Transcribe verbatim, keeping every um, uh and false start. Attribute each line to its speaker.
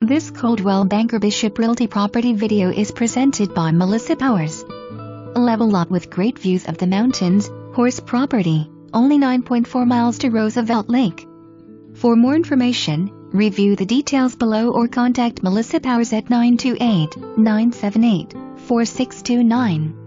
Speaker 1: This Coldwell Banker Bishop Realty property video is presented by Melissa Powers. A level lot with great views of the mountains, horse property, only nine point four miles to Roosevelt Lake. For more information, review the details below or contact Melissa Powers at nine two eight, nine seven eight, four six two nine.